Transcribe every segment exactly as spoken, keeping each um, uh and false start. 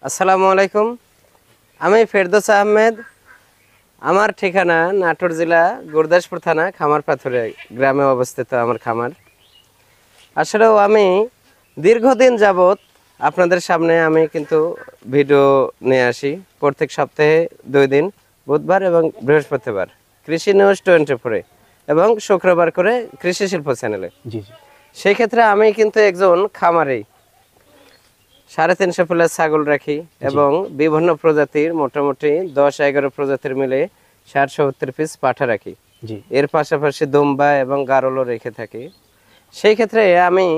আসসালামু আলাইকুম। আমি ফেরদৌস আহমেদ। আমার ঠিকানা নাটোর জেলা গুরদাসপুর থানা খামারপাথরে গ্রামে অবস্থিত আমার খামার। আসলেও আমি দীর্ঘদিন যাবত আপনাদের সামনে আমি কিন্তু ভিডিও নিয়ে আসি প্রত্যেক সপ্তাহে দুই দিন, বুধবার এবং বৃহস্পতিবার কৃষি নিউজ টোয়েন্টি ফোরে এবং শুক্রবার করে কৃষি শিল্প চ্যানেলে। জি জি সেই ক্ষেত্রে আমি কিন্তু একজন খামারি, সাড়ে তিনশো প্লাস ছাগল রাখি এবং বিভিন্ন প্রজাতির মোটামুটি দশ এগারো প্রজাতির মিলে ষাট সত্তর পিস পাঠা রাখি। জি এর পাশাপাশি দুম্বা এবং গারলও রেখে থাকি। সেই ক্ষেত্রে আমি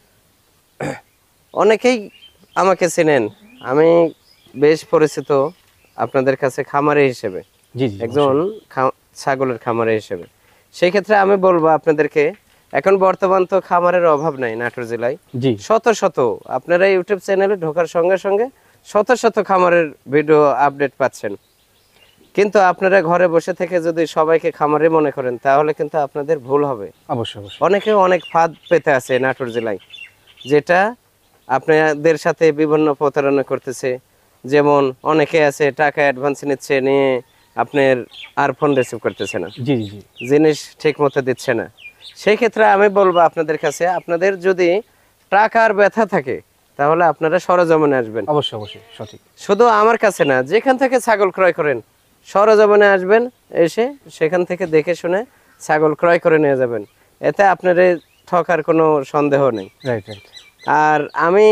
অনেকেই আমাকে চেনেন, আমি বেশ পরিচিত আপনাদের কাছে খামারি হিসেবে, জি জি একজন ছাগলের খামারি হিসেবে। সেই ক্ষেত্রে আমি বলবো আপনাদেরকে, এখন বর্তমান তো খামারের অভাব নাই নাটোর জেলায়। জি শত শত আপনারা ইউটিউব চ্যানেলে ঢোকার সঙ্গে সঙ্গে শত শত খামারের ভিডিও আপডেট পাচ্ছেন, কিন্তু আপনারা ঘরে বসে থেকে যদি সবাইকে খামারে মনে করেন তাহলে কিন্তু আপনাদের ভুল হবে। অবশ্যই অবশ্যই অনেকে অনেক ফাঁদ পেতে আছে নাটোর জেলায়, যেটা আপনাদের সাথে বিভিন্ন প্রতারণা করতেছে। যেমন অনেকে আছে টাকা অ্যাডভান্স নিচ্ছে, নিয়ে আপনার আর ফোন রিসিভ করতেছে না, জি জি জিনিস ঠিক মতো দিচ্ছে না। সেই ক্ষেত্রে আমি বলবো আপনাদের কাছে, আপনাদের যদি টাকার ব্যথা থাকে তাহলে আপনারা সরজমিনে আসবেন। অবশ্যই অবশ্যই সঠিক। শুধু আমার কাছে না, যেখান থেকে ছাগল ক্রয় করেন সরজমিনে আসবেন, এসে সেখান থেকে দেখে শুনে ছাগল ক্রয় করে নিয়ে যাবেন। এতে আপনার ঠকার কোনো সন্দেহ নেই। Right right. আর আমি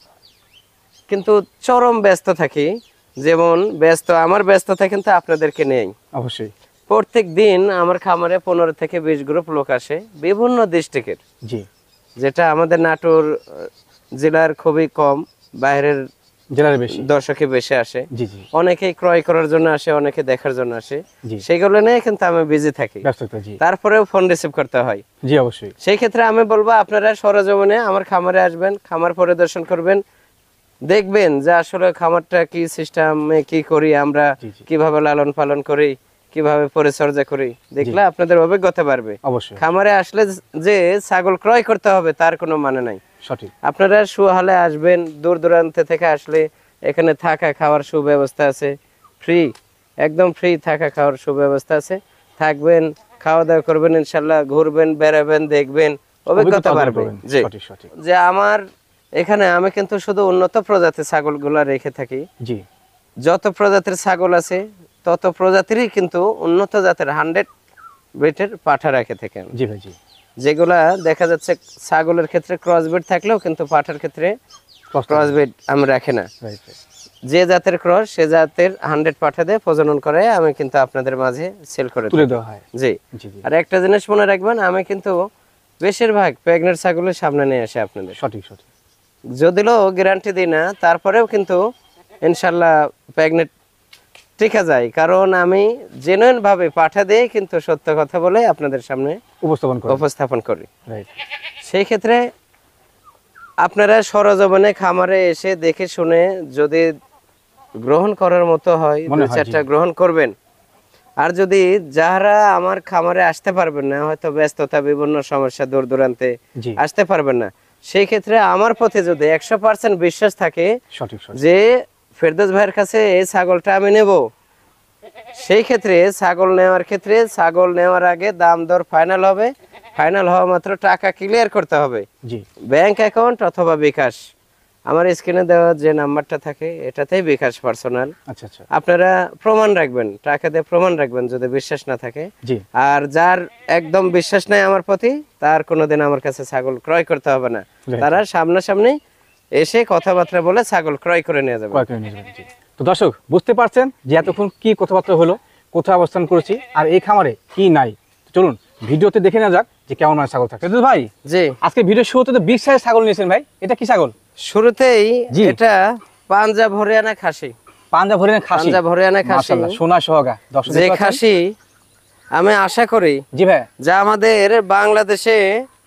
কিন্তু চরম ব্যস্ত থাকি, যেমন ব্যস্ত আমার ব্যস্ততা কিন্তু আপনাদেরকে নেই। অবশ্যই। প্রত্যেক দিন আমার খামারে পনেরো থেকে বিশ গ্রুপ লোক আসে বিভিন্ন ডিস্ট্রিক্টের, জি যেটা আমাদের নাটোর জেলার খুবই কম, বাইরের জেলার বেশি দর্শকে বেশি আসে। জি জি অনেকেই ক্রয় করার জন্য আসে, অনেকে দেখার জন্য আসে। জি সেগুলো নিয়ে কিন্তু আমি বিজি থাকি, ব্যস্ততা। জি তারপরেও ফোন রিসিভ করতে হয়। জি অবশ্যই। সেই ক্ষেত্রে আমি বলবো আপনারা সরজমিনে আমার খামারে আসবেন, খামার পরিদর্শন করবেন, দেখবেন যে আসলে খামারটা কি সিস্টেমে কি করি আমরা, জি, জি। কিভাবে লালন পালন করি, কিভাবে পরিচর্যা করি, দেখলে আপনাদের অভিজ্ঞতা বাড়বে। অবশ্যই খামারে আসলে যে ছাগল ক্রয় করতে হবে তার কোনো মানে নাই। সঠিক। আপনারা সুহালে আসবেন, দূর দূরান্ত থেকে আসলে এখানে থাকা খাওয়ার সুব্যবস্থা আছে, ফ্রি, একদম ফ্রি থাকা খাওয়ার সুব্যবস্থা আছে। থাকবেন, খাওয়া দাওয়া করবেন, ইনশাল্লাহ ঘুরবেন, বেড়াবেন, দেখবেন, অভিজ্ঞতা বাড়বে। জি, সঠিক সঠিক। যে আমার এখানে আমি কিন্তু শুধু উন্নত প্রজাতির ছাগলগুলো রেখে থাকি। জি যত প্রজাতির ছাগল আছে তত প্রজাতিরই কিন্তু উন্নত জাতের হান্ড্রেড ব্রিডের পাঠা রেখে থাকি আমি। জি ভাই জি। যেগুলা দেখা যাচ্ছে ছাগলের ক্ষেত্রে ক্রসবিড থাকলেও কিন্তু পাঠার ক্ষেত্রে ক্রসবিড আমি রাখি না। Right right. যে জাতের ক্রস সে জাতের হান্ড্রেড পাঠা দিয়ে প্রজনন করে আমি কিন্তু আপনাদের মাঝে সেল করে তুলে দিই। দেওয়া হয়। জি জি জি আর একটা জিনিস মনে রাখবেন, আমি কিন্তু বেশিরভাগ প্রেগনেন্ট ছাগলের সামনে নিয়ে আসি আপনাদের, সঠিক সঠিক। যদিও গ্যারান্টি দিই না, তারপরেও কিন্তু ইনশাল্লাহ প্রেগনেন্ট টিকা যায়, কারণ আমি জেনুইন ভাবে পাঠা দিয়ে কিন্তু সত্য কথা বলে আপনাদের সামনে উপস্থাপন করে। উপস্থাপন করি। রাইট। সেই ক্ষেত্রে আপনারা সরজমিনে খামারে এসে দেখে শুনে যদি গ্রহণ করার মতো হয় মনে দুই হয়, চারটা জি। গ্রহণ করবেন। আর যদি যারা আমার খামারে আসতে পারবেন না, হয়তো ব্যস্ততা বিভিন্ন সমস্যা দূর দূরান্তে জি আসতে পারবেন না, সেই ক্ষেত্রে আমার প্রতি যদি একশো পার্সেন্ট বিশ্বাস থাকে সঠিক সঠিক। যে ফেরদৌস ভাইয়ের কাছে এই ছাগলটা আমি নেব, সেই ক্ষেত্রে ছাগল নেওয়ার ক্ষেত্রে ছাগল নেওয়ার আগে দাম দর ফাইনাল হবে। ফাইনাল হওয়া মাত্র টাকা ক্লিয়ার করতে হবে জি ব্যাংক অ্যাকাউন্ট অথবা বিকাশ। আমার স্ক্রিনে দেওয়া যে নাম্বারটা থাকে এটাতেই বিকাশ পার্সোনাল। আচ্ছা আচ্ছা। আপনারা প্রমাণ রাখবেন, টাকা দিয়ে প্রমাণ রাখবেন যদি বিশ্বাস না থাকে। জি আর যার একদম বিশ্বাস নাই আমার প্রতি, তার কোনোদিন আমার কাছে ছাগল ক্রয় করতে হবে না। Right. তারা সামনাসামনি এসে কথাবার্তা বলে ছাগল ক্রয় করে নিয়ে যাবে। ক্রয় করে নিয়ে যাবেন। জি। তো দর্শক বুঝতে পারছেন যে এতক্ষণ কি কথাবার্তা হলো, কোথায় অবস্থান করেছি আর এই খামারে কি নাই। তো চলুন ভিডিওতে দেখে নেওয়া যাক যে কেমন মানে ছাগল থাকে। তো ভাই জি, আজকে ভিডিও শুরুতে তো বিগ সাইজ ছাগল নিয়েছেন ভাই, এটা কি ছাগল? শুরুতেই জি। এটা পাঞ্জাব হরিয়ানা খাসি। পাঞ্জাব হরিয়ানা খাসি। পাঞ্জাব হরিয়ানা খাসি, মাশাআল্লাহ, সোনা সোহাগা। দর্শক যে দেখতে পাচ্ছেন? খাসি আমি আশা করি জি ভাই। যা আমাদের বাংলাদেশে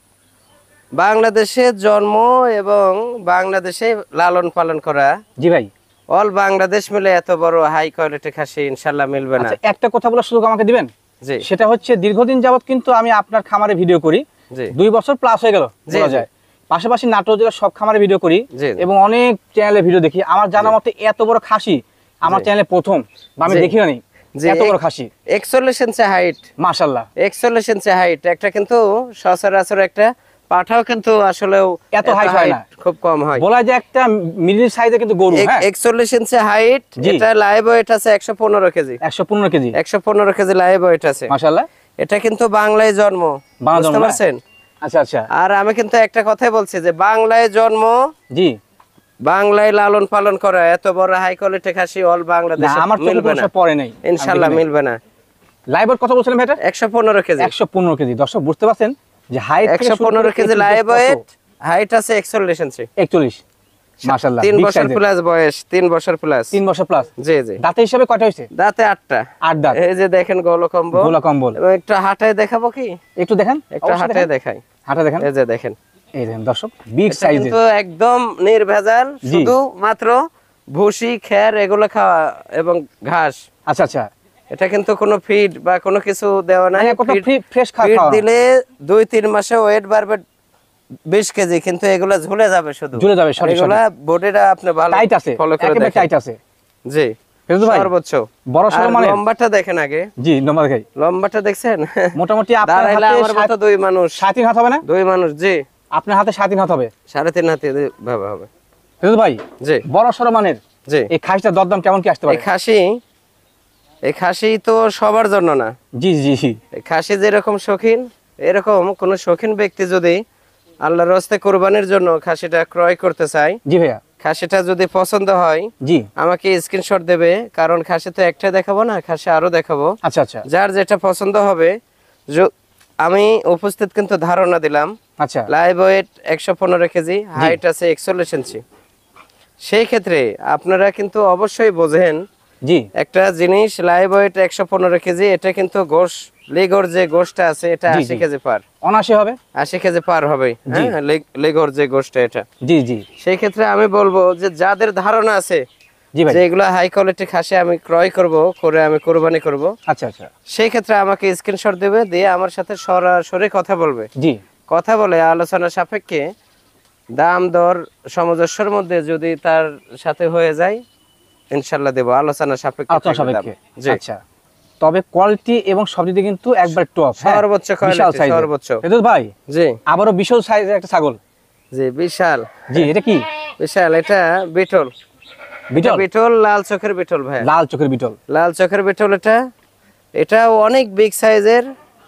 বাংলাদেশে জন্ম এবং বাংলাদেশে লালন পালন করা, জি ভাই। অল বাংলাদেশ মিলে এত বড় হাই কোয়ালিটি খাসি ইনশাল্লাহ মিলবে না। আচ্ছা, একটা কথা বলার সুযোগ আমাকে দিবেন? জি সেটা হচ্ছে দীর্ঘদিন যাবত কিন্তু আমি আপনার খামারে ভিডিও করি, জি দুই বছর প্লাস হয়ে গেল জি, বলা জি। যায়, পাশাপাশি নাটোর জেলার সব খামারে ভিডিও করি জি, জি। এবং অনেক চ্যানেলে ভিডিও দেখি। আমার জানা মতে এত বড় খাসি আমার জি। চ্যানেলে প্রথম, বা আমি জি। দেখি নাই জি, এত বড় এক- খাসি। একচল্লিশ ইঞ্চি হাইট, মাশাআল্লাহ, একচল্লিশ ইঞ্চি হাইট একটা, কিন্তু সচরাচর একটা পাঠাও কিন্তু আসলেও এত height হয় না। খুব কম হয়। বলা যায় একটা মিডল সাইজের কিন্তু গরু। হ্যাঁ, একচল্লিশ ইঞ্চি হাইট, জি। এটা লাইভ ওয়েট আছে একশো পনেরো কেজি, একশো পনেরো কেজি। একশো পনেরো কেজি লাইভ ওয়েট আছে। মাশাআল্লাহ, এটা কিন্তু বাংলায় জন্ম, বাংলা বুঝতে জন্ম, পারছেন? আচ্ছা আচ্ছা, আর আমি কিন্তু একটা কথাই বলছি যে বাংলায় জন্ম, জি। বাংলায় লালন পালন করা, এত বড় হাই কোয়ালিটি খাসি অল না, বাংলাদেশে আমার চোখে মিলবে কোনো না, সময় পড়ে নাই, ইনশাআল্লাহ মিলবে না। লাইভ ওয়েট কত বলছিলেন ভাই এটা? একশো পনেরো কেজি, একশো পনেরো কেজি। দর্শক বুঝতে পারছেন যে হাইট একশো পনেরো কেজি লাইভ ওয়েট, হাইট আছে একচল্লিশ ইঞ্চি, একচল্লিশ। মাশাআল্লাহ, তিন big বছর size এর। প্লাস বয়স, তিন বছর প্লাস। তিন বছর প্লাস। জি জি। দাঁতে হিসাবে কয়টা হয়েছে? দাঁতে আটটা। আট দাঁত। এই যে দেখেন গলকম্বল, গোলা কম্বল। এবং একটু হাঁটায় দেখাবো কি? একটু দেখেন, একটু অবশ্যই হাঁটায় দেখেন। দেখাই, হাঁটা দেখেন, এই যে দেখেন, এই দেখেন দর্শক, বিগ এটা সাইজের। কিন্তু একদম নির্ভেজাল, জি। শুধু মাত্র ভুসি খের এগুলো খাওয়া এবং ঘাস। আচ্ছা আচ্ছা, এটা কিন্তু কোনো ফিড বা কোনো কিছু দেওয়া নাই। মানে কত ফ্রি ফ্রেশ খাওয়া ফিড খাওয়া। দিলে দুই তিন মাসে ওয়েট বাড়বে বিশ কেজি, কিন্তু এগুলো ঝুলে যাবে, শুধু ঝুলে যাবে, সঠিক, এগুলা বডিটা আপনি ভালো টাইট আছে, ফলো করে একেবারে দেখেন। টাইট আছে। জি, ফেরদৌস ভাই, সর্বোচ্চ বড় আর সরো মানে লম্বাটা দেখেন আগে, জি নম্বর দেখাই। লম্বাটা দেখছেন? মোটামুটি আপনার দাঁড়াইলে হাতে আমার মতো দুই মানুষ, সাড়ে তিন হাত হবে না? দুই মানুষ, জি। আপনার হাতে সাড়ে তিন হাত হবে। সাড়ে তিন হাতে ভাবে হবে। ফেরদৌস ভাই, জি বড় সরো মানের জি। এই খাসিটার দরদাম কেমন কি আসতে এই পারে? খাসি, এই খাসি তো সবার জন্য না। জি জি জি, এই খাসি যেরকম শৌখিন, এরকম কোন শৌখিন ব্যক্তি যদি আল্লাহর রাস্তে কোরবানির জন্য খাসিটা ক্রয় করতে চায়, জি ভাইয়া, খাসিটা যদি পছন্দ হয় জি। আমাকে স্ক্রিনশট দেবে, কারণ খাসি তো একটা দেখাবো না, খাসি আরো দেখাবো। আচ্ছা আচ্ছা যার যেটা পছন্দ হবে, য- আমি উপস্থিত কিন্তু ধারণা দিলাম, আচ্ছা, লাইভ ওয়েট একশো পনেরো কেজি, হাইট আছে একচল্লিশ ইঞ্চি। সেই ক্ষেত্রে আপনারা কিন্তু অবশ্যই বোঝেন জি একটা জিনিস, লাইভ ওয়েট একশো পনেরো কেজি, এটা কিন্তু গোশ লিগর যে গোশটা আছে এটা জি, আশি জি। কেজি পার, অনাশি হবে। আশি কেজি পার হবে। জি। হ্যাঁ, লেগ- লিগর যে গোশটা এটা, জি জি সেই ক্ষেত্রে আমি বলবো যে যাদের ধারণা আছে জি ভাই, যে এগুলো হাই কোয়ালিটি খাসি আমি ক্রয় করব, করে আমি কোরবানি করব, আচ্ছা আচ্ছা, সেই ক্ষেত্রে আমাকে স্ক্রিনশট দেবে, দিয়ে আমার সাথে সরাসরি কথা বলবে। জি কথা বলে আলোচনা সাপেক্ষে দাম দর সামঞ্জস্যের মধ্যে যদি তার সাথে হয়ে যায়, ইনশাল্লাহ দেবো, আলোচনা সাপেক্ষে আলোচনা থাকবে দাম। সাপেক্ষে। জি, আচ্ছা, তবে কোয়ালিটি এবং সব দিকে কিন্তু একবার টপ, সর্বোচ্চ বিশাল quality, সাইজ। সর্বোচ্চ। ফেরদৌস ভাই, জি আবারও বিশাল সাইজের একটা ছাগল। জি, বিশাল জি, এটা কি বিশাল, এটা বিটল, বিটল? বিটল, লাল চোখের বিটল ভাই, লাল চোখের বিটল। লাল চোখের বিটল। এটা এটাও অনেক বিগ সাইজের,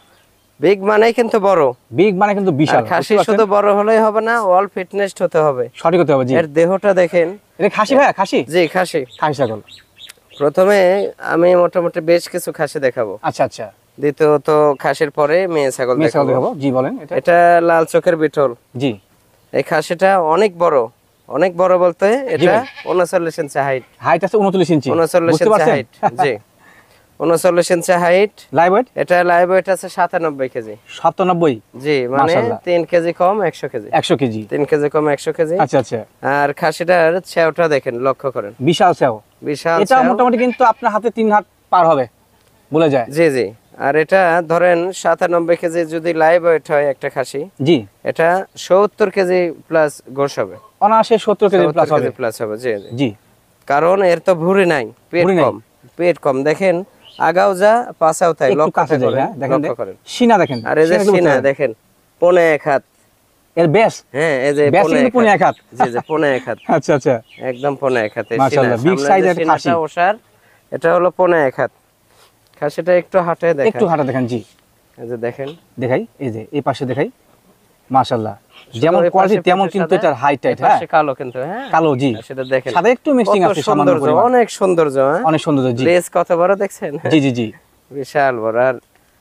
বিগ মানে কিন্তু বড়, বিগ মানে কিন্তু বিশাল। আর খাসি বুঝতে পারছেন? শুধু বড় হলেই হবে না, অল ফিটনেস হতে হবে। সঠিক হতে হবে। জি, এর দেহটা দেখেন। এটা খাসি ভাইয়া, খাসি? জি খাসি। খাসি ছাগল। প্রথমে আমি মোটামুটি বেশ কিছু খাসি দেখাবো, আচ্ছা আচ্ছা, দ্বিতীয়ত খাসির পরে মেয়ে ছাগল মেয়ে ছাগল দেখাবো। দেখাবো। জি বলেন। এটা এটা লাল চোখের বিটল, জি, এই খাসিটা অনেক বড়, অনেক বড় বলতে এটা ভাই। উনচল্লিশ ইঞ্চি হাইট, হাইট আছে উনচল্লিশ ইঞ্চি। উনচল্লিশ বুঝতে ইঞ্চি পারছেন? হাইট। জি, উনচল্লিশ ইঞ্চি হাইট। লাইভ ওয়েট এটা লাইভ ওয়েট আছে সাতানব্বই কেজি। সাতানব্বই। জি, মানে মাশাআল্লাহ। তিন কেজি কম একশো কেজি, একশো কেজি। তিন কেজি কম একশো কেজি। আচ্ছা আচ্ছা, আর খাসিটার ছেউটা দেখেন, লক্ষ্য করেন, বিশাল সেও। বিশাল এটা ছেউ। মোটামুটি কিন্তু আপনার হাতে তিন হাত পার হবে বলে যায়। জি জি। আর এটা ধরেন সাতানব্বই কেজি যদি লাইভ ওয়েট হয় একটা খাসি, জি, এটা সত্তর কেজি প্লাস গোশ হবে, অনায়াসে সত্তর কেজি প্লাস হবে। প্লাস হবে। জি জি। জি, কারণ এর তো ভুঁড়ি নাই, পেট ভুঁড়ি নাই। কম, পেট কম দেখেন, আগাও যা পাছাও তাই, একটু লক্ষ্য কাছে যাই। করেন, হ্যাঁ, দেখেন লক্ষ্য করেন। সিনা দেখেন। আর এই যে সিনাকে বুঝতে সিনা পারেন। দেখেন, পনে এক হাত। এর বেশ, হ্যাঁ, এই যে বেশ পনে কিন্তু এক পনে হাত। এক হাত। জি জি, পনে এক হাত, আচ্ছা আচ্ছা, একদম পনে এক হাতে। মাশাআল্লাহ, big size এর খাসি। ওষার, এটা হলো পনে এক হাত। খাসিটা একটু হাটে দেখেন, একটু হাঁটা দেখেন। জি, এই যে দেখেন, দেখাই, এই যে এই পাশে দেখাই। মাশাআল্লাহ, যেমন ওই পাশে কোয়ালিটি তেমন পেটে কিন্তু সাদা, এটার হাইট টাইট। এই হ্যাঁ, পাশে কালো কিন্তু, হ্যাঁ কালো। জি, সেটা দেখেন, সাদা একটু মিক্সিং কত আছে সামান্য সৌন্দর্য, পরিমাণ। অনেক সৌন্দর্য, হ্যাঁ অনেক সুন্দর। জি লেজ কত বড় দেখছেন, জি জি জি, বিশাল বড়। আর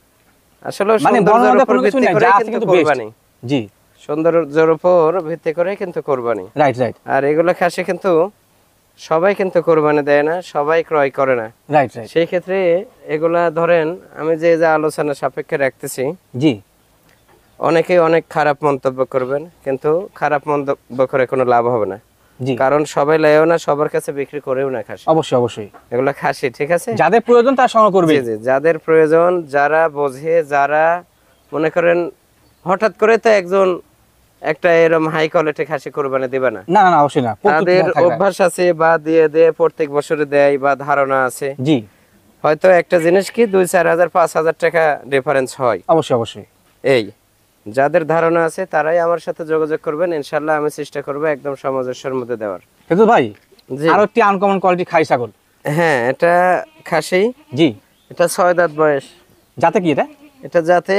আসলে মানে সৌন্দর্যের বর্ণনা উপর কোনো কিছু ভিত্তি নাই, করে যা আছে কিন্তু কিন্তু বেস্ট। কোরবানি, জি, সৌন্দর্যের উপর ভিত্তি করে কিন্তু কোরবানি। রাইট রাইট আর এগুলো খাসি কিন্তু সবাই কিন্তু কোরবানি দেয় না, সবাই ক্রয় করে না। Right right. সেই ক্ষেত্রে এগুলা ধরেন আমি যে যে আলোচনা সাপেক্ষে রাখতেছি, জি, অনেকেই অনেক খারাপ মন্তব্য করবেন, কিন্তু খারাপ মন্তব্য করে কোনো লাভ হবে না, জি, কারণ সবাই লেও না, সবার কাছে বিক্রি করেও না খাসি। অবশ্যই অবশ্যই। এগুলো খাসি, ঠিক আছে। যাদের প্রয়োজন তারা সংগ্রহ করবে। জি জি, যাদের প্রয়োজন, যারা বোঝে, যারা মনে করেন হঠাৎ করে তো একজন একটা এরকম হাই কোয়ালিটি খাসি কোরবানি দিবে না। না না না, অবশ্যই না। প্রস্তুতি তাদের থাকবে। অভ্যাস আছে বা দিয়ে দিয়ে প্রত্যেক বছরে দেয় বা ধারণা আছে, জি হয়তো একটা জিনিস কি দুই চার হাজার পাঁচ হাজার টাকা ডিফারেন্স হয়। অবশ্যই অবশ্যই। এই যাদের ধারণা আছে তারাই আমার সাথে যোগাযোগ করবেন, ইনশাল্লাহ আমি চেষ্টা করবো একদম সামঞ্জস্যের মধ্যে দেওয়ার। কিন্তু ভাই জি আরো একটি আনকমন কোয়ালিটি খাসি ছাগল। হ্যাঁ, এটা খাসি, জি এটা ছয় দাঁত বয়স। যাতে কি এটা? এটা যাতে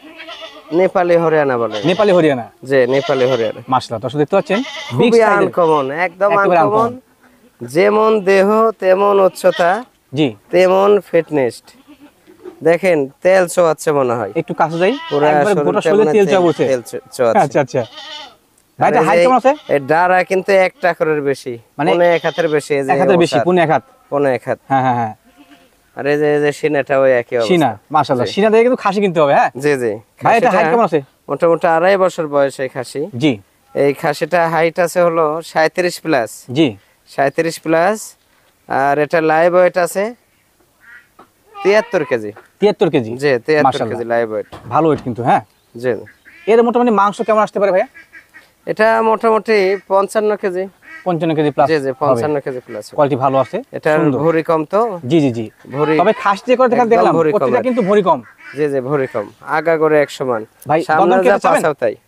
নেপালি হরিয়ানা বলে। নেপালি হরিয়ানা। যে নেপালি হরিয়ানা। মাশাআল্লাহ, দর্শক দেখতে পাচ্ছেন বিগ খুবই সাইজের। আনকমন, একদম একেবারে আনকমন। uncommon। যেমন দেহ তেমন উচ্চতা জি তেমন ফিটনেস। দেখেন তেল চোয়াচ্ছে মনে হয়। একটু কাছে যাই, পুরা একবারে শরীরটা গোটা শরীরে মনে তেল তেল- চাওয়া বলছে। তেল চো- চোয়াচ্ছে। আচ্ছা আচ্ছা। ভাই আর এটা এই হাইট যে কেমন আছে? এই ডারা কিন্তু এক টাকারের বেশি, মানে মানে এক হাতের বেশি। এই যে এক হাতের বেশি, ওসার, পুনে এক হাত। পৌনে এক হাত। হ্যাঁ হ্যাঁ হ্যাঁ। আর এই যে এই যে সিনাটা ওই একই অবস্থা। সিনা, মাশাআল্লাহ, জি। সিনা দেখে কিন্তু খাসি কিনতে হবে। হ্যাঁ জি জি। ভাই এটা হাইট খাসিটা কেমন আছে? মোটামুটি আড়াই বছর বয়স এই খাসি। জি এই খাসিটা হাইট আছে হলো সাঁত্রিশ প্লাস, জি সাঁত্রিশ প্লাস। আর এটা লাইভ ওয়েট আছে তিয়াত্তর কেজি। তিয়াত্তর কেজি। জি তিয়াত্তর মাশাআল্লাহ। KG live weight. ভালো ওয়েট কিন্তু। হ্যাঁ জি এর মোটামুটি মাংস কেমন আসতে পারে ভাইয়া? এটা মোটামুটি পঞ্চান্ন কেজি। পঞ্চান্ন কেজি প্লাস। জি জি পঞ্চান্ন কেজি প্লাস। কোয়ালিটি ভালো আছে। এটার সুন্দর। ভরি কম তো। জি জি জি। ভরি তবে খাসি যে করে দেখা একদম দেখলাম ভরি কম প্রত্যেকটা আর। কিন্তু ভরি কম। জি জি ভরি কম, আগা করে এক সমান। ভাই, সামনে দরদাম যা কেটে চাবেন? পাছাও তাই।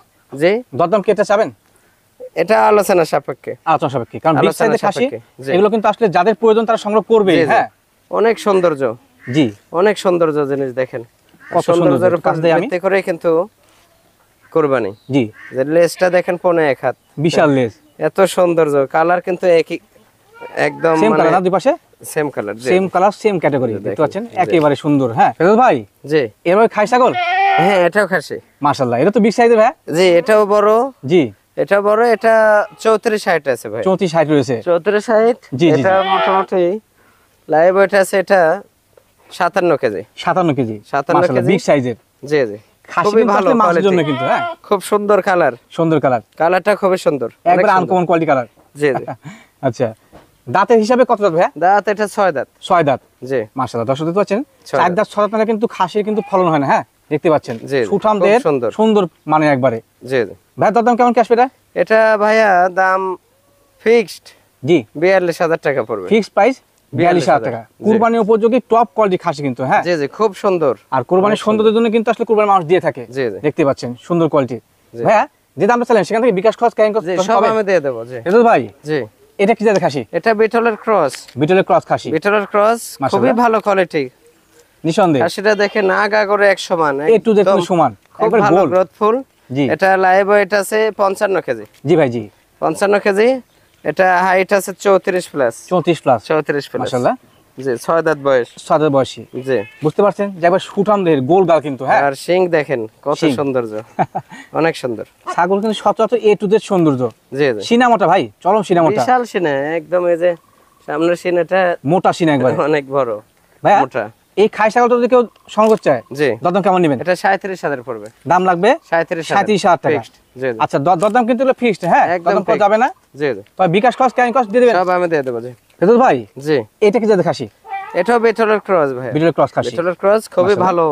জি দরদাম কেটে চাবেন? এটা আলোচনা সাপেক্ষে। আলোচনা সাপেক্ষে, কারণ বিগ আলোচনা সাইজের খাসি সাপেক্ষে, জি। এগুলো কিন্তু আসলে যাদের প্রয়োজন তারা সংগ্রহ করবে। জি, জি। হ্যাঁ অনেক সৌন্দর্য, জি অনেক সৌন্দর্য জিনিস দেখেন। কত সুন্দর, সৌন্দর্যের একটু উপর কাছ দিয়ে আমি। ভিত্তি করে কিন্তু কোরবানি। জি যে লেজটা দেখেন পনে এক হাত, বিশাল লেজ, এত সৌন্দর্য। কালার কিন্তু একই, একদম সেম মানে কালার না দুই পাশে? Same colour. Same colour same category, জি, দেখতে দেখুন, পাচ্ছেন জি। একেবারে সুন্দর। হ্যাঁ ফেরদৌস ভাই জি এরভাবে খাসি ছাগল? হ্যাঁ এটাও খাসি। মাশাআল্লাহ, এটা তো বিগ সাইজের ভাই। জি এটাও বড়, জি এটা বড়। এটা চৌত্রিশ হাইট আছে ভাই, চৌত্রিশ হাইট রয়েছে। চৌত্রিশ হাইট। জি, জি, এটা মোটামুটি লাইভ ওয়েট আছে এটা সাতান্ন কেজি। সাতান্ন কেজি, সাতান্ন মাশাআল্লাহ, কেজি। বিগ সাইজের জি জি খাসি খুবই কিন্তু ভালো আসলে মাংসের জন্য quality। কিন্তু। হ্যাঁ খুব সুন্দর কালার, সুন্দর কালার, কালারটা খুবই সুন্দর, অনেক একবার সুন্দর। Uncommon quality colour. জি জি আচ্ছা, দাঁতের হিসাবে কত দাঁত ভাইয়া? দাঁত এটা ছয় দাঁত। ছয় দাঁত। জি মাশাআল্লাহ, দর্শক দেখতে পাচ্ছেন ছয় চার দাঁত। দাঁত ছয় দাঁত মানে কিন্তু খাসির কিন্তু ফলন হয় না। হ্যাঁ দেখতে পাচ্ছেন জি, জি, সুঠাম খুব দেহের, সুন্দর। সুন্দর মানে একবারে। জি জি ভাই দরদাম কেমন কি আসবে এটা? এটা ভাইয়া দাম ফিক্সড জি বিয়াল্লিশ হাজার টাকা পড়বে। ফিক্সড প্রাইস বিয়াল্লিশ হাজার টাকা। জি। কুরবানি উপযোগী টপ কোয়ালিটি খাসি কিন্তু। হ্যাঁ জি জি খুব সুন্দর। আর কুরবানির সৌন্দর্যের জন্য কিন্তু আসলে কুরবানি মানুষ দিয়ে থাকে। জি জি দেখতে পাচ্ছেন সুন্দর কোয়ালিটি। জি। ভাইয়া যে দামটা চাইলেন সেখান থেকে বিকাশ খরচ ক্যারিং জি খরচ সব হবে? আমি দিয়ে দেবো। জি ফেরদৌস ভাই জি এটা কি জাতের খাসি? এটা বিটলের ক্রস। বিটলের ক্রস খাসি, বিটলের ক্রস মাশাআল্লাহ। খুবই ভালো কোয়ালিটি। নিঃসন্দেহে আর সেটা দেখে না আগা করে এক সমান, এ টু জেড একদম সমান, খুব একবার ভালো গোল। গ্রোথফুল। জি এটা লাইভ ওয়েট আছে পঞ্চান্ন কেজি। জি ভাই জি পঞ্চান্ন কেজি। এটা হাইট আছে চৌত্রিশ প্লাস, চৌত্রিশ প্লাস। চৌত্রিশ প্লাস। মাশাআল্লাহ, জি ছয় দাঁত বয়স। ছয় দাঁত বয়সী। জি বুঝতে পারছেন যে একবার সুঠাম দেহের, গোল গাল কিন্তু। হ্যাঁ আর শিং দেখেন কত শিং। সৌন্দর্য, অনেক সুন্দর। ছাগল কিন্তু সচরাচর এ টু জেড সৌন্দর্য। জি জি সিনামোটা ভাই, চরম সিনামোটা, বিশাল সিনে একদম। এই যে সামনের সিনেটা মোটা সিনা একবার। অনেক বড় ভাইয়া মোটা। এই খাই ছাগলটা যদি কেউ সংগ্রহ করতে চায় জি দরদাম কেমন নেবেন? এটা সাঁত্রিশ হাজার পড়বে। দাম লাগবে সাঁত্রিশ সাঁত্রিশ হাজার টাকা। ফিক্সড। জি জি আচ্ছা দ- দরদাম কিন্তু ফিক্সড। হ্যাঁ একদম দরদাম করা fixed। যাবে না। জি জি তবে বিকাশ খরচ ক্যারিং খরচ দিয়ে দেবেন। সব আমি দিয়ে দেবো। জি ফেরদৌস ভাই জি এটা কি জাতের খাসি? এটাও বিটলের ক্রস ভাই। বিটলের ক্রস খাসি, বিটলের ক্রস খুবই মাশাআল্লাহ। ভালো,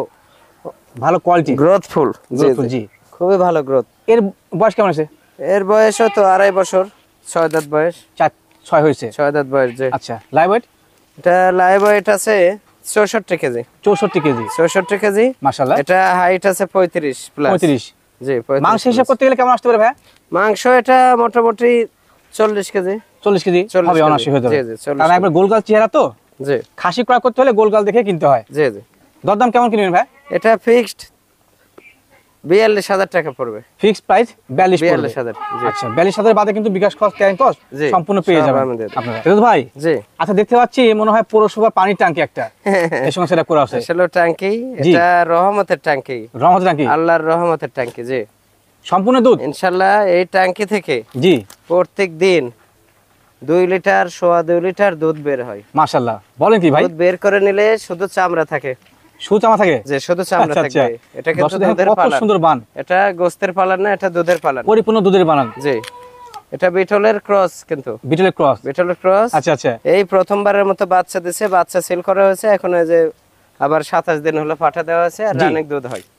ভালো কোয়ালিটি, গ্রোথফুল। জি জি জি। খুবই ভালো গ্রোথ। এর বয়স কেমন আছে? এর বয়সও তো আড়াই বছর, ছয় দাঁত বয়স। চার ছয় হয়েছে। ছয় দাঁত বয়স। জি আচ্ছা লাইভ ওয়েট? এটা লাইভ ওয়েট আছে চৌষট্টি কেজি। চৌষট্টি কেজি। চৌষট্টি কেজি। মাশাআল্লাহ, এটা হাইট আছে পঁয়ত্রিশ প্লাস। পঁয়ত্রিশ। জি পঁয়ত্রিশ মাংস হিসাব plus। করতে গেলে কেমন আসতে পারে ভাই? মাংস এটা মোটামুটি চল্লিশ কেজি। চল্লিশ কেজি চল্লিশ হবে, কেজি। অনাশি হয়ে যাবে। জি, জি, চল্লিশ কারণ একবার গোলগাল চেহারা তো, জি খাসি ক্রয় করতে হলে গোলগাল দেখে কিনতে হয়। জি জি দরদাম কেমন কিনবেন ভাই? এটা ফিক্সড বিয়াল্লিশ হাজার টাকা পড়বে। ফিক্সড প্রাইস বিয়াল্লিশ বিয়াল্লিশ হাজার। জি আচ্ছা বিয়াল্লিশ হাজার বাদে কিন্তু বিকাশ খরচ ক্যারিং কস্ট জি, সম্পূর্ণ পেয়ে সব যাবেন আমি দিয়ে দেব। আপনারা। ফেরদৌস ভাই জি আচ্ছা দেখতে পাচ্ছি মনে হয় পৌরসভার পানির ট্যাঙ্কি একটা এর সঙ্গে সেটা করা আছে। আসলে ট্যাঙ্কি, জি। এটা রহমতের ট্যাঙ্কি, রহমত ট্যাঙ্কি আল্লাহর রহমতের ট্যাঙ্কি। জি সম্পূর্ণ দুধ। ইনশাল্লাহ এই ট্যাঙ্কি থেকে জি প্রত্যেক দিন দুই লিটার সোয়া দুই লিটার দুধ বের হয়। মাশাআল্লাহ, বলেন কি ভাই? দুধ বের করে নিলে শুধু চামড়া থাকে। সুচামা থাকে? যে শুধু চামড়া আচ্ছা, আচ্ছা। থাকবে। এটা কিন্তু দর্শক দেখেন দুধের কত পালান। সুন্দর বান, এটা গোস্তের পালান না, এটা দুধের পালান। পরিপূর্ণ দুধের বানান। জি এটা বিটলের ক্রস, কিন্তু বিটলের ক্রস। বিটলের ক্রস। আচ্ছা আচ্ছা এই প্রথমবারের মতো বাচ্চা দিছে, বাচ্চা সেল করা হয়েছে। এখন এই যে আবার সাতাশ দিন হলো পাঠা দেওয়া হয়েছে, আর জি। অনেক দুধ হয়।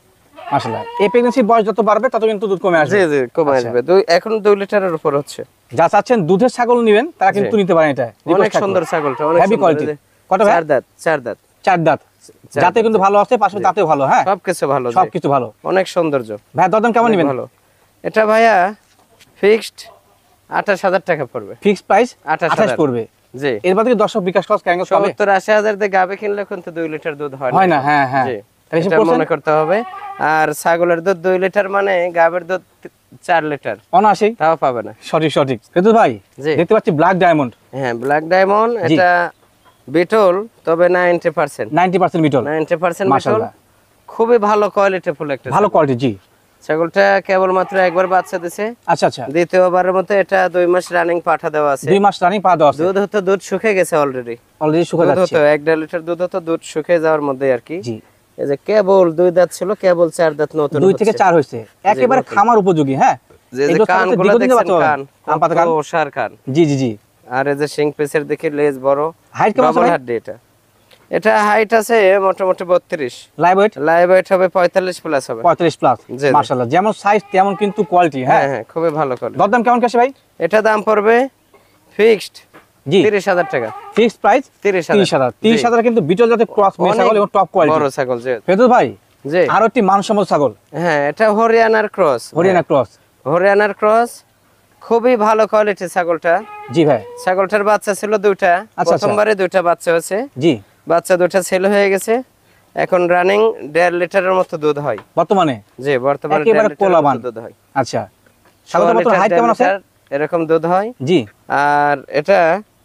মাশাআল্লাহ। এই প্রেগন্যান্সির বয়স যত বাড়বে তত কিন্তু দুধ কমে আসবে। জি জি কমে আচ্ছা। আসবে। দুই এখন দুই লিটারের উপর হচ্ছে। যা চাচ্ছেন দুধের ছাগল নেবেন তারা কিন্তু নিতে পারেন এটা। অনেক সুন্দর ছাগলটা, অনেক হেভি সুন্দর। কোয়ালিটি। এই যে কত ভাই? চার দাঁত, চার দাঁত। চার দাঁত। চার যাতে দাঁত, কিন্তু ভালো আছে, পাশে দাঁতেও ভালো, হ্যাঁ? সবকিছু ভালো, জি। সবকিছু ভালো। অনেক সৌন্দর্য। ভাই দরদাম কেমন নেবেন? ভালো। এটা ভাইয়া ফিক্সড আঠাশ হাজার টাকা পড়বে। ফিক্সড প্রাইস আঠাশ আঠাশ পড়বে। জি। এর বাদে কি দর্শক বিকাশ খরচ কেন পাবে? সত্তর আশি হাজার দিয়ে গাবে কিনলে কিন্তু দুই লিটার দুধ হয় হয় না, হ্যাঁ হ্যাঁ। জি। তাহলে হিসাব এটা করছেন? মনে করতে হবে। আর ছাগলের দুধ দুই লিটার মানে গাবের দুধ চার লিটার অনায়াসেই তাও পাবে না। সঠিক সঠিক। কিন্তু ভাই জি। দেখতে পাচ্ছি ব্ল্যাক ডায়মন্ড। হ্যাঁ ব্ল্যাক ডায়মন্ড, জি। এটা বিটল, তবে নব্বই পার্সেন্ট নব্বই পার্সেন্ট মিটল। নব্বই পার্সেন্ট বিটল। মাশাআল্লাহ। খুবই ভালো কোয়ালিটি ফুল একটা ভালো কোয়ালিটি, জি। ছাগলটা কেবলমাত্র একবার বাচ্চা দিছে। আচ্ছা আচ্ছা। দ্বিতীয়বারের মতো এটা দুই মাস রানিং পাঠা দেওয়া আছে। দুই মাস রানিং পা দেওয়া আছে। দুধ হতো, দুধ শুকিয়ে গেছে অলরেডি। অলরেডি শুকিয়ে দুধ যাচ্ছে। হতো এক দেড় লিটার দুধ হতো, দুধ শুকিয়ে যাওয়ার মধ্যে আর কি। জি। এই যে কেবল দুই দাঁত ছিল, কেবল চার দাঁত নতুন দুই থেকে হচ্ছে। চার হয়েছে। একেবারে নতুন। খামার উপযোগী, হ্যাঁ? যে যে এগুলো ছাগল তো কানগুলো দীর্ঘদিন দেখছেন, বাঁচতে পারবে। কান আম পাতা কান। কত ওসার কান। জি জি জি। আর এই যে শিং পিসের দিকে লেজ বড়। হাইট কেমন আছে ডবল ভাই? হাড্ডি এটা। এটা হাইট আছে মোটামুটি বত্রিশ। লাইভ ওয়েট লাইভ ওয়েট হবে পঁয়তাল্লিশ প্লাস হবে। পঁয়তাল্লিশ প্লাস। জি, জি। মাশাআল্লাহ। যেমন সাইজ তেমন কিন্তু কোয়ালিটি, হ্যাঁ? হ্যাঁ হ্যাঁ খুবই ভালো কোয়ালিটি। দরদাম কেমন কাছে ভাই? এটা দাম পড়বে ফিক্সড জি। তিরিশ হাজার টাকা। ফিক্সড প্রাইস তিরিশ তিরিশ হাজার। তিরিশ হাজার কিন্তু বিটল জাতের ক্রস মেয়ে ছাগল এবং টপ কোয়ালিটি। বড় ছাগল যে। ফেরদৌস ভাই জি। আরো একটি মানসম্মত ছাগল, হ্যাঁ এটা হরিয়ানার ক্রস। হরিয়ানা ক্রস। হরিয়ানার ক্রস খুবই ভালো কোয়ালিটি ছাগলটা। জি ভাই। ছাগলটার বাচ্চা ছিল দুইটা, আচ্ছা। প্রথমবারে দুইটা বাচ্চা হয়েছে। জি। বাচ্চা দুইটা ছেল হয়ে গেছে। এখন রানিং দেড় লিটারের মতো দুধ হয় বর্তমানে জি। বর্তমানে দেড় একেবারে লিটারের পোলাবান। মতো দুধ হয়। আচ্ছা। ছাগলটার মতো হাইট কেমন আছে? এরকম দুধ হয়। জি। আর এটা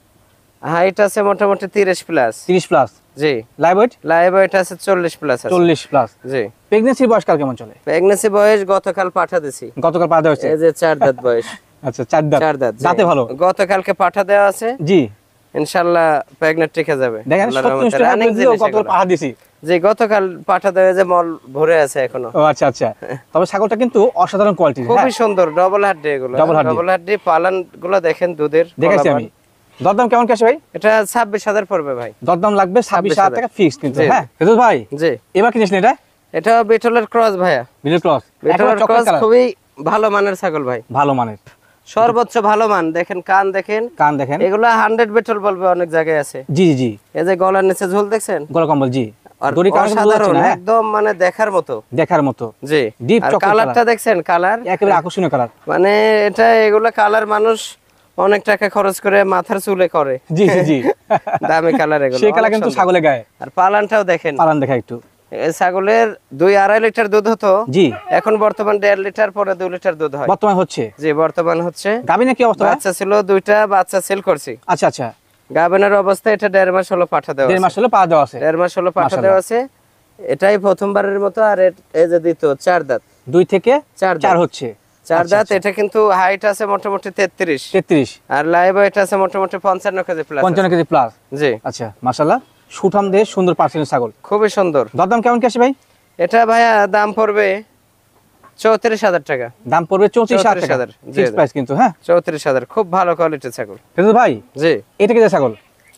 হাইট আছে মোটামুটি তিরিশ প্লাস। তিরিশ প্লাস। জি। লাইভ ওয়েট লাইভ ওয়েট আছে চল্লিশ প্লাস আছে। চল্লিশ প্লাস। জি। প্রেগন্যান্সির বয়স কাল কেমন চলে? প্রেগন্যান্সি বয়স গতকাল পাঠা দিছি। গতকাল পা দেওয়া হয়েছে। এই যে চার দাঁত বয়স। আচ্ছা, চার দাঁত। চার দাঁত জি। দাঁতে ভালো। গতকালকে পাঠা দেওয়া আছে। জি। ইনশাআল্লাহ প্রেগন্যান্ট টিকে যাবে। দেখেন আল্লাহর সত্যি রহমতে নিশ্চয় রানিং আমি জিনিস গতকাল এগুলো। পা দিছি। জি গতকাল পাঠা দেওয়া যে মল ভরে আছে এখনো। ও আচ্ছা আচ্ছা। তবে ছাগলটা কিন্তু অসাধারণ কোয়ালিটি, হ্যাঁ? খুবই সুন্দর ডবল হাড্ডি এগুলো। Double হাড্ডি। ডবল হাড্ডি পালান গুলো দেখেন দুধের। দেখাইছি পোলাপান। আমি। দরদাম কেমন কাছে ভাই? এটা ছাব্বিশ হাজার পড়বে ভাই। দরদাম লাগবে ছাব্বিশ হাজার টাকা ফিক্স কিন্তু, জি। হ্যাঁ? ফেরদৌস ভাই জি। এবার কিনেছেন এটা? এটা বিটলের ক্রস ভাইয়া। Middle cross. বিটলের ক্রস খুবই ভালো মানের ছাগল ভাই। ভালো মানের। সর্বোচ্চ ভালো মান। দেখেন কান দেখেন। কান দেখেন। এগুলা হান্ড্রেড বিটল বলবে অনেক জায়গায় আছে। জি জি জি। এই যে গলার নিচে ঝোল দেখছেন? গলা কম্বল, জি। আর দড়ি কান কিন্তু বোঝা যাচ্ছে অসাধারণ, না, হ্যাঁ? একদম মানে দেখার মতো। দেখার মতো। জি। Deep আর chocolate কালারটা color। দেখছেন? কালার একেবারে আকর্ষণীয় কালার। মানে এটা এগুলা কালার মানুষ অনেক টাকা খরচ করে মাথার চুলে করে। জি জি জি। দামি কালার এগুলো। সেই কালার অনেক কিন্তু সুন্দর। ছাগলে গায়ে। আর পালানটাও দেখেন। পালান দেখা একটু। এই ছাগলের দুই আড়াই লিটার দুধ হতো। জি। এখন বর্তমান দেড় লিটার পরে দুই লিটার দুধ হয়। বর্তমান হচ্ছে। জি বর্তমান হচ্ছে। গাবিনে কি অবস্থা? বাচ্চা ছিল দুইটা, বাচ্চা সেল করছি। আচ্ছা আচ্ছা। গাবেনের অবস্থা এটা দেড় মাস হলো পাঠা দেওয়া দেড় আছে। মাস হলো পা দেওয়া আছে। দেড় মাস হলো পাঠা মাশাআল্লাহ। দেওয়া আছে। এটাই প্রথমবারের মতো। আর এ- এই যে দ্বিতীয় চার দাঁত। দুই থেকে চার দাঁত। চার হচ্ছে। চার আচ্ছা, দাঁত। আচ্ছা। এটা কিন্তু হাইট আছে মোটামুটি তেত্রিশ। তেত্রিশ। আর লাইভ ওয়েট আছে মোটামুটি পঞ্চান্ন কেজি প্লাস। পঞ্চান্ন কেজি প্লাস। জি। আচ্ছা মাশাআল্লাহ। সুঠাম দেহ, সুন্দর পার্সেন্টের ছাগল। খুবই সুন্দর। দরদাম কেমন কি আসে ভাই? এটা ভাইয়া দাম পড়বে চৌত্রিশ হাজার টাকা। দাম পড়বে চৌত্রিশ হাজার চৌত্রিশ টাকা। হাজার, জি, ফিক্স জি। প্রাইস কিন্তু, হ্যাঁ? চৌত্রিশ হাজার। খুব ভালো কোয়ালিটির ছাগল। ফেরদৌস ভাই জি। এটা কি যে ছাগল?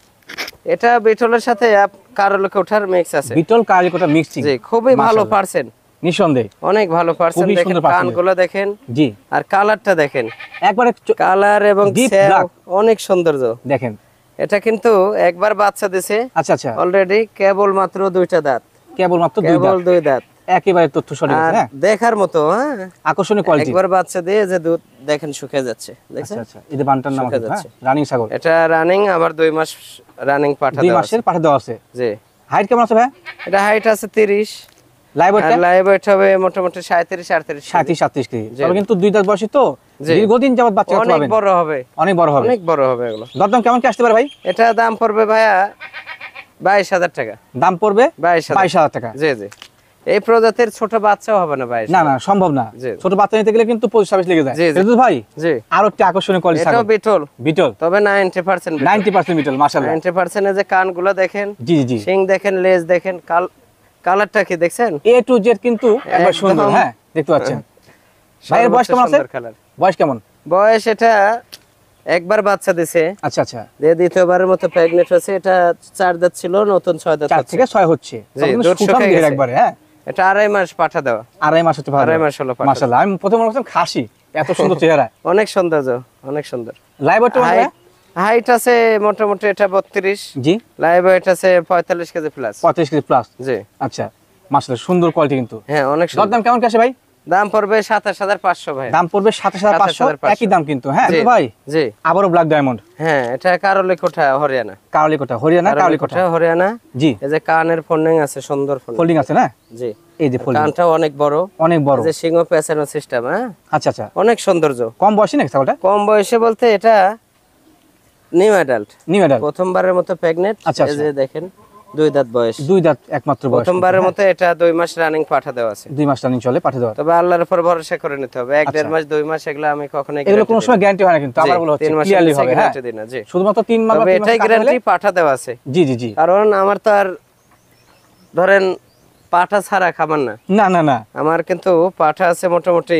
এটা বিটলের সাথে কারো লোকে ওঠার মিক্স আছে। Beetle কারিকোটা mixing. জি খুবই ভালো মাশাআল্লাহ। পার্সেন্ট। নিঃসন্দেহে। অনেক ভালো পার্সেন্ট। খুবই দেখেন সুন্দর percent। কানগুলো দেখেন। জি। আর কালারটা দেখেন। একবারে চ- কালার এবং Deep স্যাও black। অনেক সৌন্দর্য। দেখেন। এটা কিন্তু একবার বাচ্চা দিছে আচ্ছা আচ্ছা। অলরেডি, কেবল মাত্র দুইটা দাঁত। কেবল মাত্র দুই কেবল দাঁত। দুই দাঁত। একেবারে তথ্য সঠিক আছে, আর হ্যাঁ? দেখার মতো, হ্যাঁ আকর্ষণীয় কোয়ালিটি। একবার বাচ্চা দিয়ে যে দুধ দেখেন শুকিয়ে যাচ্ছে, দেখছেন? আচ্ছা আচ্ছা। এই যে বান্টার নাম শুকিয়ে আছে, হ্যাঁ? যাচ্ছে। রানিং ছাগল। এটা রানিং আবার দুই মাস রানিং পাঠা দুই দেওয়া মাসের আছে। পাঠা দেওয়া আছে। জি। হাইট কেমন আছে ভাই? এটা হাইট আছে তিরিশ। লাইভ আর ওয়েটটা লাইভ ওয়েট হবে মোটামুটি সাঁত্রিশ আটত্রিশ। সাঁত্রিশ সাতত্রিশ কেজি। জি। তবে কিন্তু দুই দাঁত বয়সী তো জি। দীর্ঘদিন যাবত বাচ্চা অনেক পাবেন। বড় হবে। অনেক বড় হবে। অনেক বড় হবে এগুলো। দরদাম কেমন কি আসতে পারে ভাই? এটা দাম পড়বে ভাইয়া বাইশ হাজার টাকা। দাম পড়বে বাইশ বাইশ হাজার টাকা। জি জি। এই প্রজাতির ছোট বাচ্চাও হবে না বাইশ। না না সম্ভব না। জি। ছোট বাচ্চা নিতে গেলে কিন্তু পঁচিশ ছাব্বিশ লেগে যায়। জি, জি। ফেরদৌস ভাই জি। আরো একটা আকর্ষণীয় কোয়ালিটি এটাও ছাগল। বিটল, বিটল তবে নব্বই পার্সেন্ট। নব্বই পার্সেন্ট বিটল, মাশাআল্লাহ। নব্বই পার্সেন্ট। যে কানগুলো দেখেন, জি জি জি। শিং দেখেন, লেজ দেখেন, কাল কালারটা কি দেখছেন? এ টু জেড কিন্তু একবার একদম। সুন্দর, হ্যাঁ? দেখতে পাচ্ছেন। ভাইয়ের বয়স কেমন আছে? সুন্দর কালার। বয়স কেমন? বয়স এটা একবার বাচ্চা দিছে, আচ্ছা আচ্ছা। দিয়ে দ্বিতীয়বারের মতো প্রেগনেন্ট হয়েছে। এটা চার দাঁত ছিল, নতুন ছয় দাঁত চার হচ্ছে। থেকে ছয় হচ্ছে। জি, তবে কিন্তু দুধ সুঠাম শুকিয়ে দেহের গেছে। একবারে, হ্যাঁ? এটা আড়াই মাস পাঠা দেওয়া। আড়াই মাস হচ্ছে আড়াই মাস হলো পাঠা। মাশাআল্লাহ, আমি প্রথমে বলছিলাম খাসি, এত সুন্দর চেহারা। অনেক সৌন্দর্য, অনেক সুন্দর। লাইভ ওয়েট হাইট হাইট আছে মোটামুটি এটা বত্রিশ। জি। লাইভ ওয়েট আছে পঁয়তাল্লিশ কেজি প্লাস। পঁয়ত্রিশ কেজি প্লাস। জি। আচ্ছা মাশাআল্লাহ, সুন্দর কোয়ালিটি কিন্তু। হ্যাঁ অনেক সুন্দর। দাম কেমন কি আসে ভাই? দাম পড়বে সাতাশ হাজার পাঁচশো ভাই। দাম পড়বে সাতাশ হাজার পাঁচশো, একই দাম কিন্তু। হ্যাঁ জি ভাই। জি। আবারও ব্ল্যাক ডায়মন্ড। হ্যাঁ এটা কারলি কোঠা হরিয়ানা। কারলি কোঠা হরিয়ানা, কারলি কোঠা হরিয়ানা। জি। এই যে কানের ফোল্ডিং আছে, সুন্দর ফোল্ডিং আছে না? জি। এই যে ফোল্ডিং, কানটাও অনেক বড়, অনেক বড়। এই যে সিংহ পেছানো সিস্টেম। হ্যাঁ আচ্ছা আচ্ছা, অনেক সৌন্দর্য। কম বয়সী নাকি ছাগলটা? কম বয়সে বলতে এটা নিউ অ্যাডাল্ট। নিউ অ্যাডাল্ট, প্রথমবারের মতো প্রেগন্যান্ট। আচ্ছা এই যে দেখেন দুই দাঁত বয়স। দুই দাঁত একমাত্র বয়স। প্রথমবারের মতো এটা দুই মাস রানিং পাঠা দেওয়া আছে। দুই মাস রানিং চলে পাঠা দেওয়া। তবে আল্লাহর উপর ভরসা করে নিতে হবে। এক দেড় মাস দুই মাস এগুলো আমি কখনোই এগুলো কোনো সময় গ্যারান্টি হয় না কিন্তু, আবার বলা হচ্ছে ক্লিয়ারলি হবে। হ্যাঁ জি, শুধুমাত্র তিন মাস বা তবে তিন মাস এটাই গ্যারান্টি পাঠা দেওয়া আছে। জি জি জি। কারণ আমার তো আর ধরেন পাঠা ছাড়া খাবার না। না না না, আমার কিন্তু পাঠা আছে মোটামুটি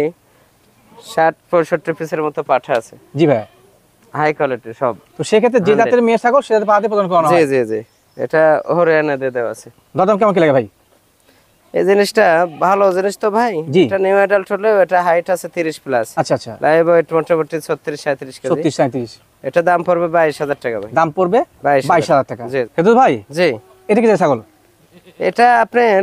ষাট পঁয়ষট্টি পিসের মতো পাঠা আছে। জি ভাই, হাই কোয়ালিটির সব। তো সেক্ষেত্রে যে জাতের মেয়ে ছাগল সেটা পাতে প্রদান করা জি হয়। জি জি। এটা হরিয়ানা দিয়ে দেওয়া আছে। দাম কেমন কি লাগে ভাই? এই জিনিসটা ভালো জিনিস তো ভাই। জি। এটা নিউ অ্যাডাল্ট হলেও এটা হাইট আছে তিরিশ প্লাস। আচ্ছা আচ্ছা, লাইভ ওয়েট মোটামুটি ছত্রিশ সাঁত্রিশ কেজি। ছত্রিশ সাঁত্রিশ। এটা দাম পড়বে বাইশ হাজার টাকা ভাই। দাম পড়বে বাইশ হাজার টাকা। জি কিন্তু ভাই জি। এটা কি ছাগল? এটা আপনার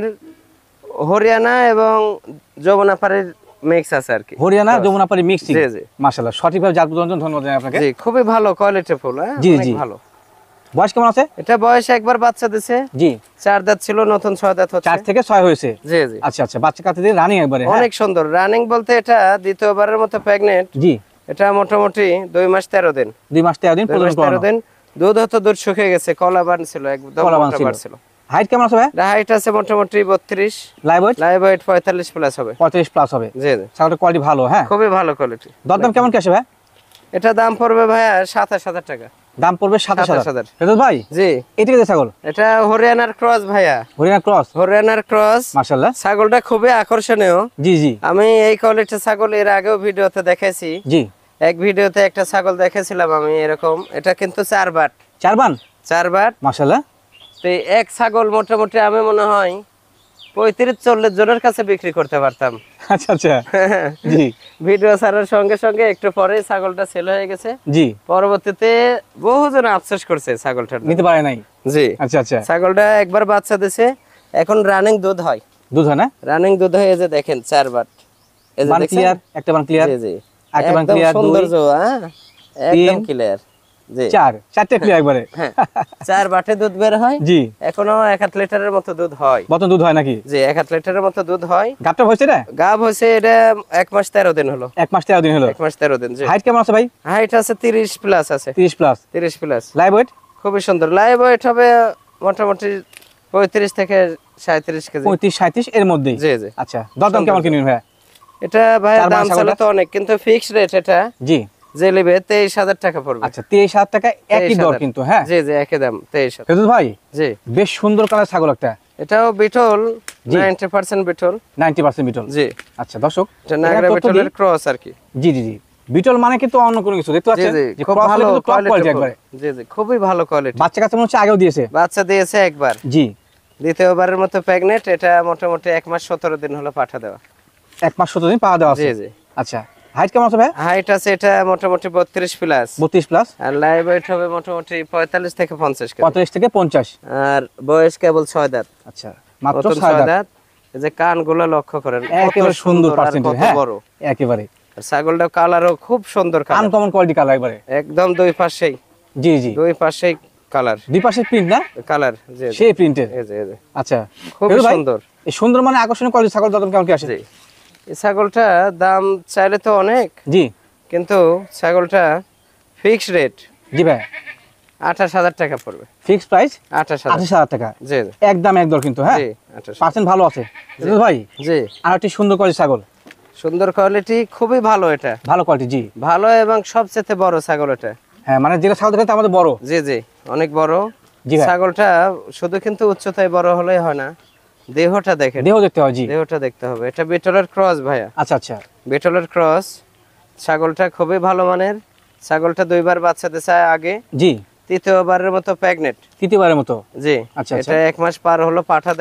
হরিয়ানা এবং যমুনাপাড়ির মিক্স আছে আর কি। হরিয়ানা যমুনাপাড়ি মিক্সিং। জি জি। মাশাআল্লাহ, সঠিকভাবে জাত বোঝানোর জন্য ধন্যবাদ জানাই আপনাকে। জি খুবই ভালো কোয়ালিটি ফুল। হ্যাঁ জি অনেক জি। ভালো। বয়স কেমন আছে? এটা বয়স একবার বাচ্চা দিছে। জি। চার দাঁত ছিল, নতুন ছয় দাঁত হচ্ছে। চার থেকে ছয় হয়েছে। জি জি। আচ্ছা আচ্ছা, বাচ্চা কাছে দিয়ে রানিং একবারে। অনেক সুন্দর রানিং বলতে এটা দ্বিতীয়বারের মতো প্রেগন্যান্ট। জি। এটা মোটামুটি দুই মাস তেরো দিন। দুই মাস তেরো দিন দুই মাস তেরো দিন। দুধ হতো, দুধ শুকিয়ে গেছে, কলা বান ছিল, একদম কলা বান মোটা ছিল। বার ছিল। হাইট কেমন আছে ভাই? হাইট আছে মোটামুটি বত্রিশ। লাইভ ওয়েট লাইভ ওয়েট পঁয়তাল্লিশ প্লাস হবে। পঁয়ত্রিশ প্লাস হবে। জি জি। ছাগলের কোয়ালিটি ভালো। হ্যাঁ খুবই ভালো কোয়ালিটি। দাম কেমন কি আসে ভাই? এটা দাম পড়বে ভাইয়া সাতাশ হাজার টাকা। দাম পড়বে সাতাশ সাতাশ হাজার। হাজার। ফেরদৌস ভাই জি। এটা কি ছাগল? এটা হরিয়ানার ক্রস ভাইয়া। হরিয়ানা ক্রস। হরিয়ানার ক্রস। মাশাআল্লাহ, ছাগলটা খুবই আকর্ষণীয়। জি জি। আমি এই কোয়ালিটির ছাগল এর আগেও ভিডিওতে দেখেছি। জি। এক ভিডিওতে একটা ছাগল দেখেছিলাম আমি এরকম। এটা কিন্তু চার বাট। চার বান। চার বাট। মাশাআল্লাহ। তো এক ছাগল মোটামুটি আমি মনে হয় পঁয়ত্রিশ চল্লিশ জনের কাছে বিক্রি করতে পারতাম। আচ্ছা আচ্ছা, জি। ভিডিও ছাড়ার সঙ্গে সঙ্গে একটু পরে ছাগলটা সেল হয়ে গেছে। জি। পরবর্তীতে বহুজন আফসোস করছে ছাগলটা নিতে পারে নাই। জি। আচ্ছা আচ্ছা। ছাগলটা একবার বাচ্চা দিছে, এখন রানিং দুধ হয়। দুধ হয় না? রানিং দুধ হয়। এই যে দেখেন চার বাট। এই যে বান দেখছেন? ক্লিয়ার, একটা বান ক্লিয়ার। জি জি। একটা বান একদম ক্লিয়ার। সৌন্দর্য, হ্যাঁ একদম ক্লিয়ার। জি। চার, চারটে ক্লিয়ার একবারে। হ্যাঁ চার বাটে দুধ বের হয়। জি। এখনো এক আধ লিটারের মতো দুধ হয়। বতন দুধ হয় নাকি? জি এক আধ লিটারের মতো দুধ হয়। গাবটা হয়েছে না? গাব হয়েছে এটা এক মাস তেরো দিন হলো। এক মাস তেরো দিন হলো। এক মাস তেরো দিন। জি। হাইট কেমন আছে ভাই? হাইট আছে তিরিশ প্লাস আছে। তিরিশ প্লাস। তিরিশ প্লাস। Live weight? খুবই সুন্দর। লাইভ ওয়েট হবে মোটামুটি পঁয়ত্রিশ থেকে সাঁত্রিশ কেজি। পঁয়ত্রিশ সাঁত্রিশ এর মধ্যেই। জি জি। আচ্ছা, দরদাম কেমন কিনবেন ভাই? এটা ভাই চার দাম মাস চলে তো অনেক, কিন্তু ফিক্সড রেট এটা জি যে নেবে তেইশ হাজার টাকা পড়বে। আচ্ছা, তেইশ হাজার টাকা একই দর কিন্তু। হ্যাঁ জি জি একই দাম তেইশ হাজার। ফেরদৌস ভাই জি। বেশ সুন্দর কালার ছাগল একটা। এটাও বিটল, জি। নব্বই পার্সেন্ট বিটল। নব্বই পার্সেন্ট বিটল। জি। আচ্ছা দর্শক, এটা নাগরা বিটলের ক্রস আর কি। জি জি জি। বিটল মানে কিন্তু অন্য কোনো কিছু দেখতে জি পাচ্ছেন জি যে খুব cross ভালো হলে কিন্তু top quality কোয়ালিটি একবারে। জি জি খুবই ভালো কোয়ালিটি। বাচ্চা কাছে মনে হচ্ছে আগেও দিয়েছে। বাচ্চা দিয়েছে একবার। জি। দ্বিতীয়বারের মতো প্রেগন্যান্ট। এটা মোটামুটি এক মাস সতেরো দিন হলো পাঠা দেওয়া। এক মাস সতেরো দিন পাওয়া দেওয়া আছে। জি জি। আচ্ছা, হাইট কেমন আছে ভাই? হাইট আছে এটা মোটামুটি বত্রিশ প্লাস। বত্রিশ প্লাস। আর লাইভ ওয়েট হবে মোটামুটি পঁয়তাল্লিশ থেকে পঞ্চাশ কেজি। পঁয়তাল্লিশ থেকে পঞ্চাশ। আর বয়স কেবল ছয় দাঁত। আচ্ছা, মাত্র নতুন ছয় ছয় দাঁত। দাঁত। এই যে কানগুলো লক্ষ্য করেন, কত একেবারে সুন্দর আর পার্সেন্টেজ। কত হ্যাঁ বড়। একেবারে। আর ছাগলটার কালারও খুব সুন্দর কালার। আনকমন কোয়ালিটি কালার একবারে। একদম দুই পাশেই। জি জি। দুই পাশেই কালার। দুই পাশে প্রিন্ট না? কালার। জি জি। সেই প্রিন্টের। এই যে এই যে আচ্ছা, খুব ফেরদৌস ভাই, সুন্দর। এই সুন্দর মানে আকর্ষণীয় কোয়ালিটি ছাগল দাম কেমন কি আসে? জি। এই ছাগলটা দাম চাইলে তো অনেক, জি। কিন্তু ছাগলটা ফিক্সড রেট জি ভাই। আঠাশ হাজার টাকা পড়বে। ফিক্সড প্রাইস আঠাশ হাজার। আঠাশ হাজার টাকা। জি জি। একদম এক দর কিন্তু। হ্যাঁ জি আঠাশ। পার্সেন্ট ভালো আছে। ফেরদৌস ভাই জি। আর একটি সুন্দর কোয়ালিটি ছাগল। সুন্দর কোয়ালিটি, খুবই ভালো এটা। ভালো কোয়ালিটি। জি। ভালো এবং সবচেয়ে বড় ছাগল এটা। হ্যাঁ মানে যেটা ছাগল দেখেন আমাদের বড়। জি জি অনেক বড়। জি ভাই। ছাগলটা শুধু কিন্তু উচ্চতায় বড় হলেই হয় না, দেহটা দেখেন। দেহ দেখতে হয়। জি। দেহটা দেখতে হবে। এটা বিটলের ক্রস ভাইয়া। আচ্ছা আচ্ছা। বিটলের ক্রস। ছাগলটা খুবই ভালো মানের। ছাগলটা দুইবার বাচ্চা দিয়েছে আগে। জি। তৃতীয়বারের মতো প্রেগন্যান্ট। তৃতীয়বারের মতো। জি। আচ্ছা, এটা এক মাস পার হলো পাঠা দেওয়া।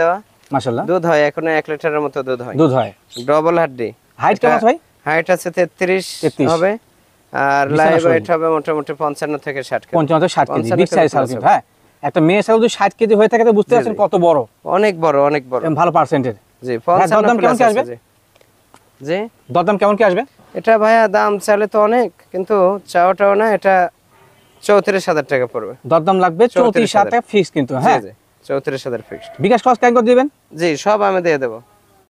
মাশাআল্লাহ দুধ হয় এখন এক লিটারের মতো দুধ হয়। দুধ হয়। ডবল হাড্ডি। হাইট কেমন ভাই? হাইট আছে তেত্রিশ তেত্রিশ হবে, আর বিছানা লাইভ সহ। ওয়েট হবে মোটামুটি পঞ্চান্ন থেকে ষাট কেজি। পঞ্চান্ন থেকে ষাট কেজি, পঞ্চান্ন বিগ থেকে সাইজ ছাগল পঞ্চান্ন। কিন্তু। হ্যাঁ, একটা মেয়ে ছাগল যদি ষাট কেজি হয়ে থাকে তো বুঝতে জি, পারছেন জি। কত বড়, অনেক বড়, অনেক বড়। এবং ভালো পার্সেন্টের। জি, ভাইয়া, পঞ্চান্ন দরদাম কেমন প্লাস কি আছে। আসবে? জি জি, দরদাম কেমন কি আসবে? এটা ভাইয়া দাম চাইলে তো অনেক, কিন্তু চাওয়াটাও না, এটা চৌত্রিশ হাজার টাকা পড়বে। দরদাম লাগবে চৌত্রিশ হাজার টাকা ফিক্স কিন্তু। জি হ্যাঁ, জি, চৌত্রিশ হাজার ফিক্সড। বিকাশ খরচ কেন করে দিবেন? জি, সব আমি দিয়ে দেবো।